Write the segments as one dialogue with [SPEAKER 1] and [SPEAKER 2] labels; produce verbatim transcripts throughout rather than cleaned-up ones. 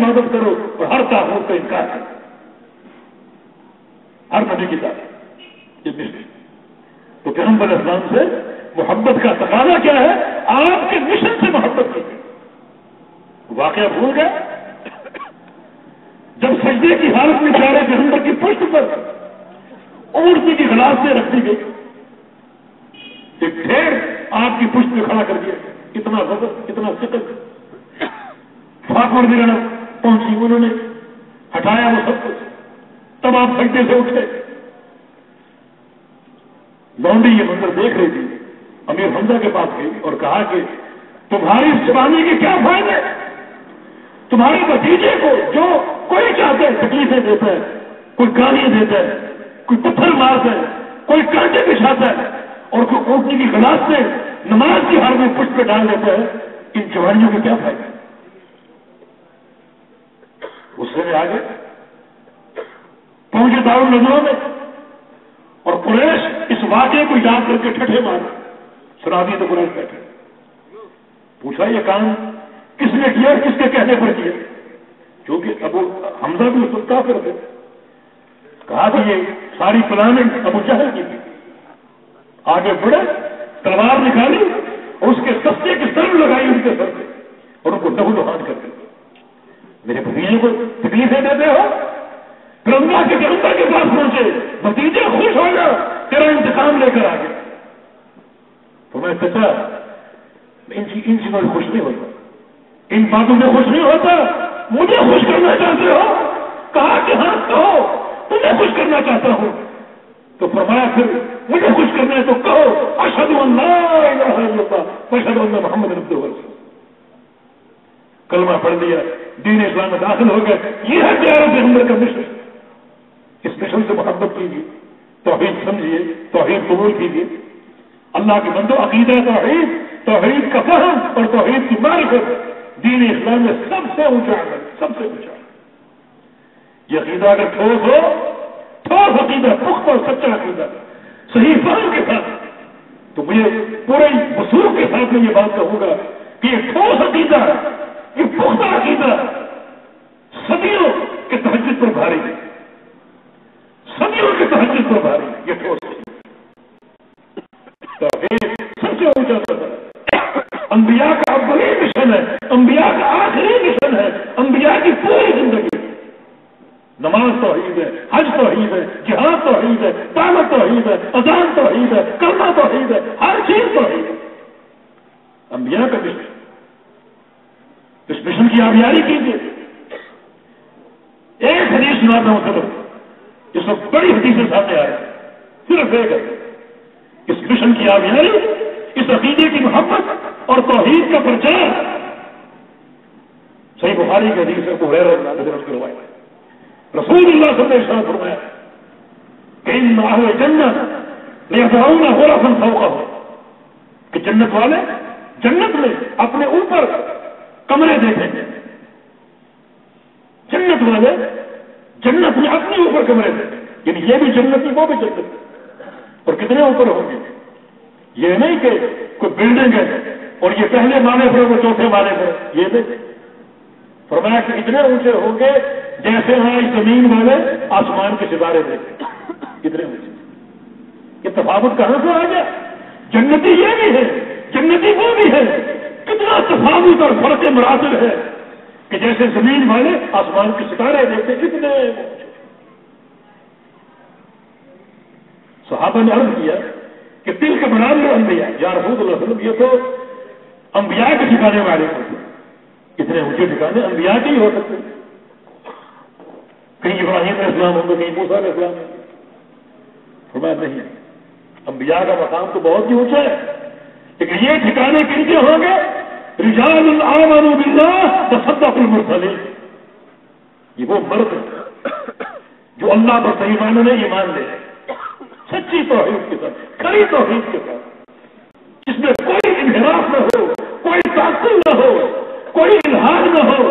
[SPEAKER 1] عبادت کرو اور ہر طاقت کا انکار کرو، ہر نبی کی طاقت یہ مشن۔ تو پیغمبر اسلام سے محبت کا تقاضا کیا ہے؟ آپ کے مشن سے محبت کی۔ واقعہ بھول گئے جب سجدے کی حالت میں پیارے پیغمبر کی پشت پر اونٹنی کی گلاس سے رکھ دی گئی، ایک ڈھیر آپ کی پشت میں کھڑا کر دیا، کتنا وزن کتنا ثقل، فاطمہ رضی اللہ عنہا پہنچی، انہوں نے ہٹایا وہ سب کچھ، تب آپ سجدے سے اٹھے۔ لونڈی یہ منظر دیکھ رہی تھی، امیر حمزہ کے پاس گئی اور کہا کہ تمہاری اس جوانی کے کیا فائدے؟ تمہارے بھتیجے کو جو کوئی چاہتا ہے تکلیفیں دیتا ہے، کوئی گالیاں دیتا ہے، کوئی پتھر مارتا ہے، کوئی کانٹے بچھاتا ہے، اور کوئی اونٹنی کی گلاس سے نماز کی حال میں پشت پہ ڈال دیتا ہے، ان جوانیوں کے کیا فائدہ؟ غصے میں آگے پہنچے دارالندوا میں، اور قریش اس واقعے کو یاد کر کے ٹھٹھے مارے، سنا دیے تو قریش بیٹھے، پوچھا یہ کام کس نے کیا اور کس کے کہنے پر کیا؟ کیونکہ ابو حمزہ بھی اس وقت کافر تھے، کہا کہ یہ ساری پلاننگ ابو جہل کی تھی۔ آگے بڑھے، تلوار نکالی اور اس کے سستے کی سر لگائی ان کے سر پہ اور ان کو لہو لہان کر دیا۔ میرے بھتیجے کو تکلیفیں دیتے ہو؟ پھر اللہ کے پیغمبر کے پاس پہنچے، بھتیجے خوش ہو جا، تیرا انتقام لے کر آ گیا۔ تو میں چچا ان چیزوں سے خوش نہیں ہوتا، ان باتوں سے خوش نہیں ہوتا، مجھے خوش کرنا چاہتے ہو؟ کہا کہ ہاں کہو، تمہیں خوش کرنا چاہتا ہوں۔ تو فرمایا پھر مجھے خوش کرنا ہے تو کہو اشہد ان لا الہ الا اللہ واشہد ان محمد عبدہ ورسولہ۔ کلمہ پڑھ لیا، دین اسلام میں داخل ہو گئے۔ یہ ہے پیارے پیغمبر کا مشن۔ اس مشن سے محبت کیجیے، توحید سمجھیے، توحید قبول کیجیے۔ اللہ کے بندو، عقیدہ توحید، توحید کا فہم اور توحید کی معرفت دین اسلام میں سب سے اونچا ہے، سب سے اونچا ہے۔ یہ عقیدہ اگر ٹھوس ہو، ٹھوس عقیدہ، پختہ اور سچا عقیدہ، صحیح فہم کے ساتھ، تو مجھے پورے وثوق کے ساتھ میں یہ بات کہوں گا کہ یہ ٹھوس عقیدہ، یہ پختہ عقیدہ صدیوں کے تہجد پر بھاری ہے، صدیوں کے تہجد پر بھاری ہے۔ یہ ٹھوس توحید سب سے اونچا سطح ہے، انبیاء کا اولین مشن ہے، انبیاء کا آخری مشن ہے، انبیاء کی پوری زندگی۔ نماز توحید ہے، حج توحید ہے، جہاد توحید ہے، دعوت توحید ہے، اذان توحید ہے، کلمہ توحید ہے، ہر چیز توحید ہے، انبیاء کا مشن۔ اس مشن کی آبیاری کیجیے۔ ایک حدیث سناتا ہوں صرف، اس وقت بڑی حدیثیں سامنے آ رہی ہیں، صرف ایک ہے۔ اس مشن کی آبیاری، اس عقیدے کی محبت اور توحید کا پرچار، صحیح بخاری کی حدیث ہے، ابو ہریرہ رضی اللہ عنہ کی روایت ہے۔ رسول اللہ صلی اللہ علیہ وسلم نے فرمایا کہ ان اہل جنت لیضعون غرفا فوقہ، کہ جنت والے جنت میں اپنے اوپر کمرے دیکھیں گے، جنت والے جنت میں اپنے اوپر کمرے دیکھیں گے، یعنی یہ بھی جنت میں وہ بھی جنت، اور کتنے اوپر ہوں گے؟ یہ نہیں کہ کوئی بلڈنگ ہے اور یہ پہلے مالے پر وہ چوتھے مالے پر، یہ نہیں، فرمایا کہ اتنے اونچے ہوں گے جیسے وہاں زمین والے آسمان کے ستارے دیکھتے، کتنے اونچے۔ یہ تفاوت کہاں سے آ گیا؟ جنتی یہ بھی ہے، جنتی وہ بھی ہے، کتنا تفاوت اور فرق مراتب ہے کہ جیسے زمین والے آسمان کے ستارے دیکھتے، کتنے اونچے۔ صحابہ نے عرض کیا کہ تل کے بنا لو انبیاء، یا رسول اللہ صلی اللہ علیہ وسلم، یہ تو انبیاء کے ٹھکانے والے ہوتے، اتنے اونچے ٹھکانے انبیاء کے ہی ہو سکتے، کہیں ابراہیم علیہ السلام ہوں گے، کہیں موسیٰ علیہ السلام ہوں گے۔ فرمایا نہیں، انبیاء کا مقام تو بہت ہی اونچا ہے، لیکن یہ ٹھکانے کن کے ہوں گے؟ رجال آمنوا باللہ وصدقوا المرسلین، یہ وہ مرد جو اللہ پر صحیح معنوں میں ایمان لے، سچی توحید کے ساتھ، کھری توحید کے ساتھ، جس میں کوئی انحراف نہ ہو، کوئی تعصب نہ ہو، کوئی الحاد نہ ہو،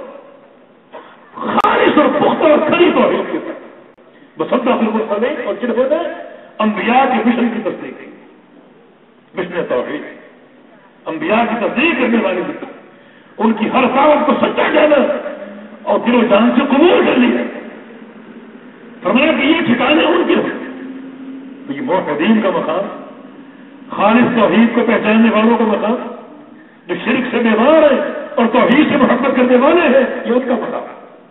[SPEAKER 1] خالص اور پختہ اور کھری توحید کے ساتھ وصدق المرسلین، اور جنہوں نے انبیاء کے مشن کی تصدیق کی، مشن توحید، انبیاء کی تصدیق کرنے والی مشن، ان کی ہر دعوت کو سچا جانا اور دل و جان سے قبول کر لیا، فرمایا کہ یہ ٹھکانے ان کے ہیں۔ تو یہ موحدین کا مقام، خالص توحید کو پہچاننے والوں کا مقام، جو شرک سے بیمار ہے اور توحید سے محبت کرنے والے ہیں، یہ ان کا مقام۔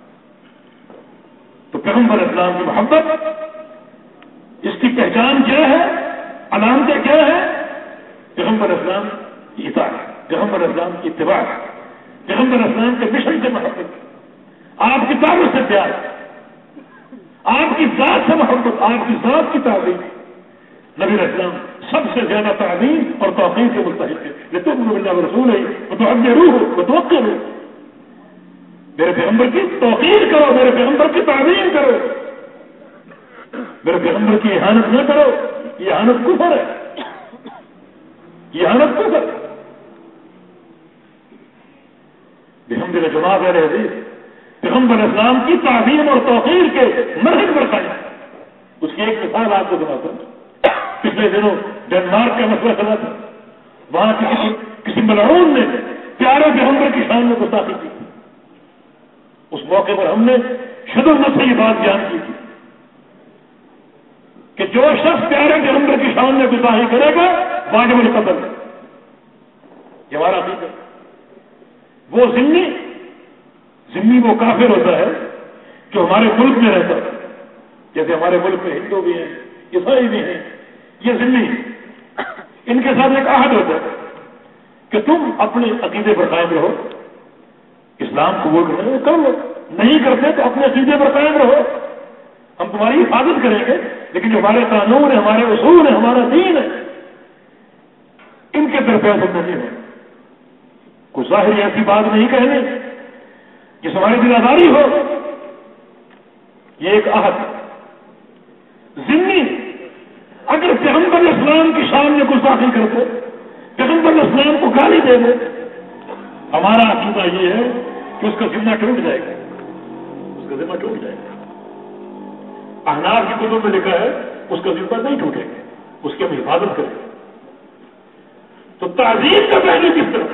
[SPEAKER 1] تو پیغمبر اسلام کی محبت، اس کی پہچان کیا ہے، علامتیں کیا ہے؟ پیغمبر اسلام کی اطاعت، پیغمبر اسلام کی اتباع، پیغمبر اسلام کے مشن سے محبت، آپ کی دعوت سے پیار، آپ کی ذات سے محبت، آپ کی ذات کی تعظیم۔ نبی اسلام سب سے زیادہ تعظیم اور توقیر کے مستحق ہے، لتؤمنوا باللہ ورسولہ وتعظروہ وتوقروہ۔ میرے پیغمبر کی توقیر کرو، میرے پیغمبر کی تعظیم کرو، میرے پیغمبر کی اہانت نہ کرو، یہ اہانت کفر ہے، یہ اہانت کفر ہے۔ بحمد جماعت اہل حدیث پیغمبر اسلام کی تعظیم اور توقیر کے مرحلے پر قائم ہے۔ اس کی ایک مثال آپ کو سناتا ہوں۔ پچھلے دنوں ڈنمارک کا مسئلہ چلا تھا، وہاں کسی کسی ملعون نے پیارے پیغمبر کی شان میں گستاخی کی۔ اس موقع پر ہم نے شدت سے یہ بات بیان کی تھی کہ جو شخص پیارے پیغمبر کی شان میں گستاخی کرے گا واجب القتل ہے، یہ ہمارا عقیدہ ہے۔ وہ ذمہ ذمہ وہ کافر ہوتا ہے جو ہمارے ملک میں رہتا ہے، جیسے ہمارے ملک میں ہندو بھی ہیں، عیسائی بھی ہیں، یہ ذمہ، ان کے ساتھ ایک عہد ہوتا ہے کہ تم اپنے عقیدے پر قائم رہو، اسلام قبول کرنا کر لو، نہیں کرتے تو اپنے عقیدے پر قائم رہو، ہم تمہاری حفاظت کریں گے، لیکن جو ہمارے قانون ہے، ہمارے اصول ہے، ہمارا دین ہے، ان کے درپیش ہم نہیں ہے۔ کوئی ظاہری ایسی بات نہیں کہنے جس ہماری دلاداری ہو، یہ ایک عہد ذمہ۔ اگر پیغمبر اسلام کی شان میں گستاخی کرتے، پیغمبر اسلام کو گالی دے دے، ہمارا عقیدہ یہ ہے کہ اس کا ذمہ ٹوٹ جائے گا، اس کا ذمہ ٹوٹ جائے گا۔ احناف کی کتب میں لکھا ہے اس کا ذمہ نہیں ٹوٹے گا، اس کی ہم حفاظت کریں گے۔ تو تعظیم کا پہلو کس طرح،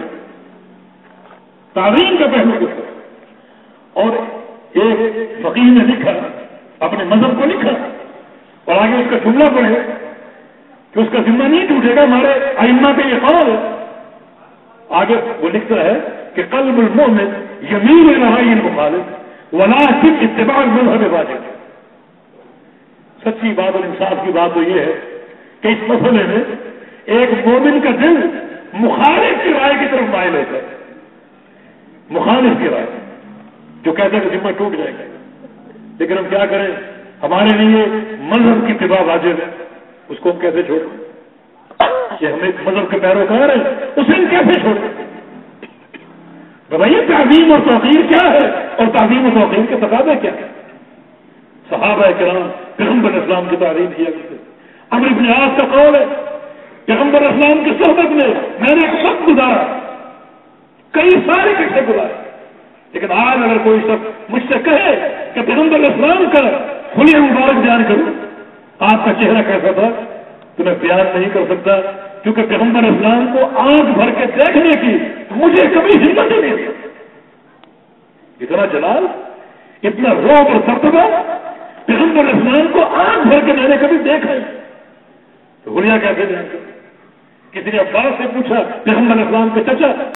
[SPEAKER 1] تعظیم کا پہلو کس طرح؟ اور ایک فقیہ نے لکھا، اپنے مذہب کو لکھا، اور آگے اس کا جملہ پڑھے کہ اس کا ذمہ نہیں ٹوٹے گا، ہمارے ائمہ کا یہ قول ہے۔ آگے وہ لکھتا ہے کہ قلب المؤمن یمیل الی رأی المخالف ولکن اتباع المذہب واجب۔ سچی بات اور انصاف کی بات تو یہ ہے کہ اس مسئلے میں ایک مومن کا دل مخالف کی رائے کی طرف مائل ہوتا ہے، مخالف کی رائے جو کہتے ہیں کہ ذمہ ٹوٹ جائے گا۔ لیکن ہم کیا کریں، ہمارے لیے مذہب کی اتباع واجب ہے، اس کو ہم کیسے چھوڑیں؟ کہ ہم ایک مذہب کے پیروکار ہیں، اسے ہم کیسے چھوڑیں؟ بھائی تعظیم اور توقیر کیا ہے، اور تعظیم و توقیر کے تقاضے کیا ہے؟ صحابہ کرام پیغمبر اسلام کی تعریف کیا کرتے۔ عمرو بن عاص کا قول ہے پیغمبر اسلام کی صحبت میں میں نے ایک وقت گزارا، کئی سارے قصے گزارے، لیکن آج اگر کوئی شخص مجھ سے کہے کہ پیغمبر اسلام کا خلیہ مبارک بیان کروں، آپ کا چہرہ کیسا تھا تو میں بیان نہیں کر سکتا، کیونکہ پیغمبر اسلام کو آنکھ بھر کے دیکھنے کی مجھے کبھی ہمت ہی نہیں تھی۔ اتنا جلال، اتنا روب اور دبدبہ پیغمبر اسلام کو آنکھ بھر کے میں نے کبھی دیکھا ہی، تو خلیہ کیسے بیان کروں؟ کسی نے عباس سے پوچھا، پیغمبر اسلام کے چچا،